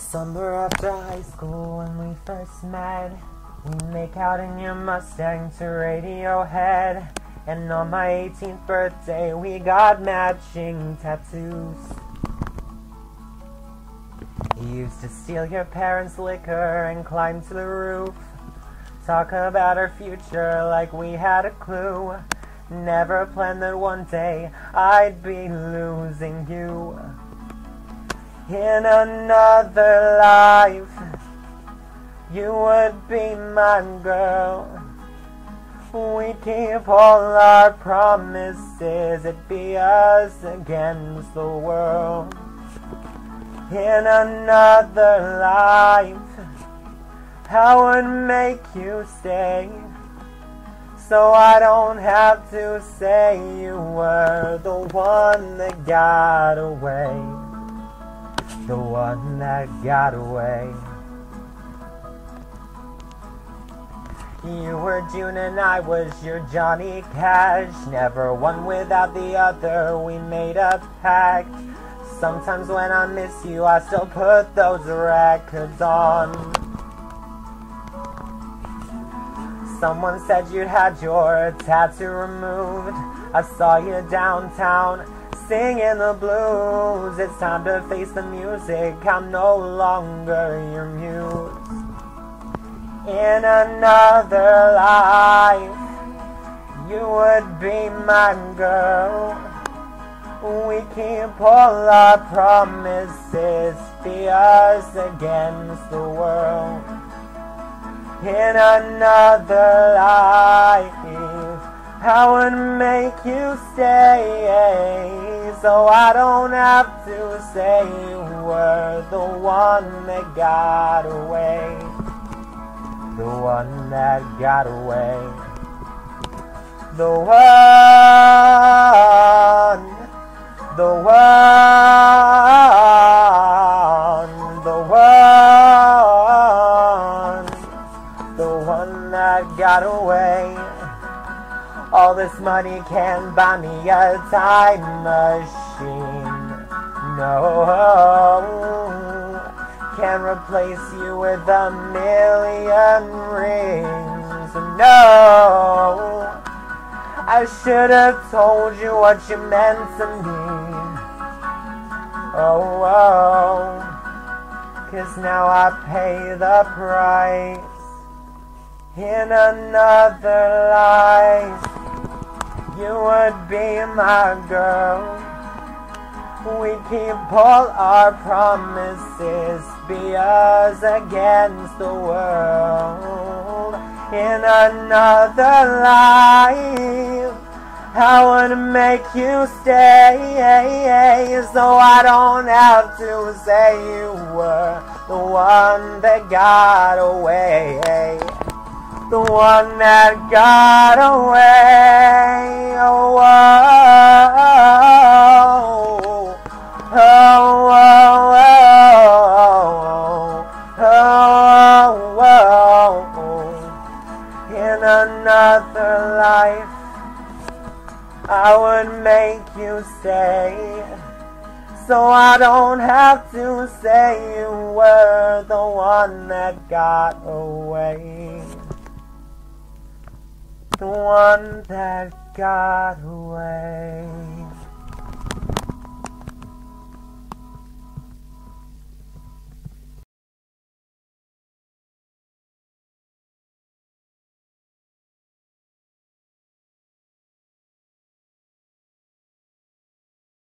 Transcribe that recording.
Summer after high school when we first met, we make out in your Mustang to Radiohead. And on my 18th birthday we got matching tattoos. You used to steal your parents' liquor and climb to the roof, talk about our future like we had a clue. Never planned that one day I'd be losing you. In another life, you would be my girl. We keep all our promises, it'd be us against the world. In another life, I would make you stay, so I don't have to say you were the one that got away. The one that got away. You were June and I was your Johnny Cash. Never one without the other, we made a pact. Sometimes when I miss you, I still put those records on. Someone said you'd had your tattoo removed. I saw you downtown singing the blues. It's time to face the music, I'm no longer your muse. In another life, you would be my girl. We keep all our promises, be us against the world. In another life, I would make you stay, so I don't have to say you were the one that got away. The one that got away. The one, the one that got away. All this money can't buy me a time machine. No, can't replace you with a million rings. No, I should have told you what you meant to me. Oh, 'cause now I pay the price. In another life, you would be my girl. We keep all our promises, be us against the world. In another life, I would make you stay, so I don't have to say you were the one that got away. The one that got away. Oh, oh, oh, oh, oh. In another life, I would make you stay, so I don't have to say you were the one that got away. The one that got away.